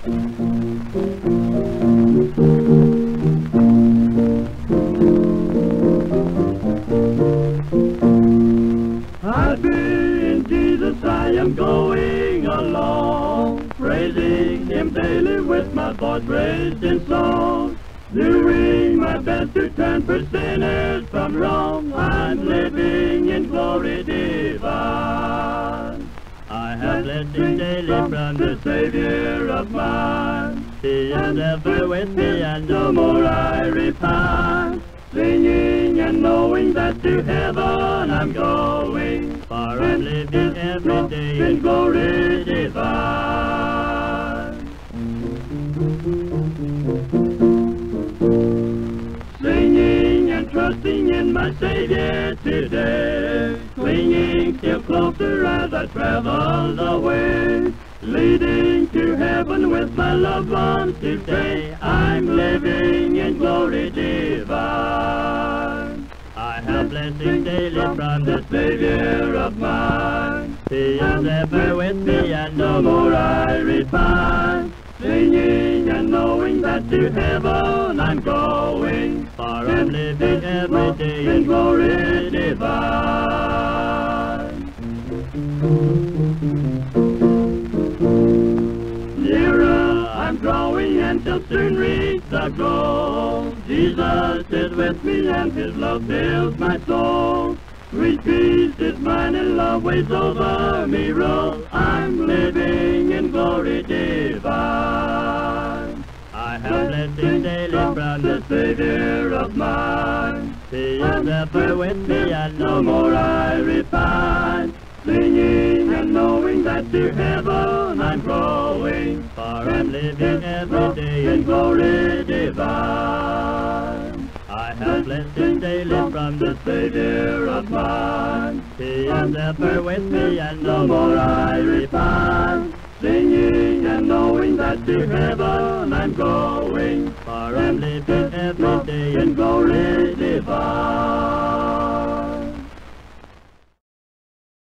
Happy in Jesus I am going along, praising Him daily with my voice raised in song, doing my best to turn for sinners from wrong. I'm living in glory divine. I have blessings daily from the Savior of mine. He is ever with me and no more I repine. Singing and knowing that to heaven I'm going, for I'm living every day in glory divine. Singing and trusting in my Savior today, clinging still closer as I travel the way, leading to heaven with my loved ones today. I'm living in glory divine. I have blessings daily from the Savior of mine. He is ever with me and no more I repine. Singing and knowing that to heaven I'm going, for I'm living every day in glory divine. Nearer I'm growing and shall soon reach the goal. Jesus is with me and His love fills my soul. Sweet peace is mine and love waves over me roll. I'm living in glory divine. I have blessings daily from the Savior of mine. He is ever with me and no more I repine. Singing and knowing that to heaven I'm growing, for I'm living every day in glory divine. I have blessings daily from the Savior of mine. He is ever with me and no more I repine. Singing and knowing that to heaven I'm going, for I'm living every day in glory divine.